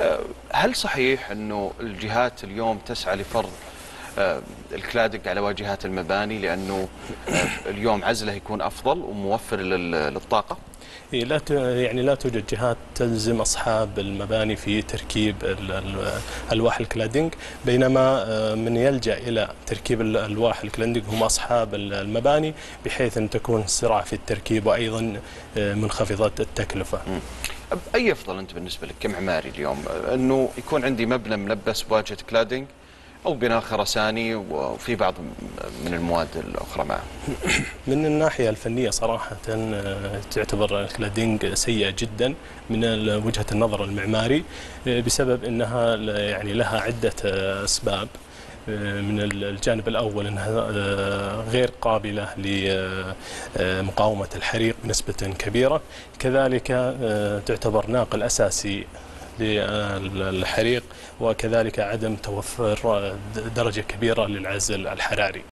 هل صحيح أنه الجهات اليوم تسعى لفرض الكلادنج على واجهات المباني لأنه اليوم عزله يكون أفضل وموفر للطاقة؟ يعني لا توجد جهات تلزم أصحاب المباني في تركيب ألواح الكلادنج، بينما من يلجأ إلى تركيب الألواح الكلادنج هم أصحاب المباني، بحيث أن تكون سرعة في التركيب وأيضا منخفضة التكلفة. أي أفضل أنت بالنسبة لك كمعماري اليوم، أنه يكون عندي مبنى ملبس بواجهة كلادنج أو بناء خرساني وفي بعض من المواد الأخرى معه؟ من الناحية الفنية صراحة تعتبر الكلادينج سيئة جدا من وجهة النظر المعماري، بسبب أنها يعني لها عدة أسباب. من الجانب الأول أنها غير قابلة لمقاومة الحريق بنسبة كبيرة، كذلك تعتبر ناقل أساسي للحريق، وكذلك عدم توفر درجة كبيرة للعزل الحراري.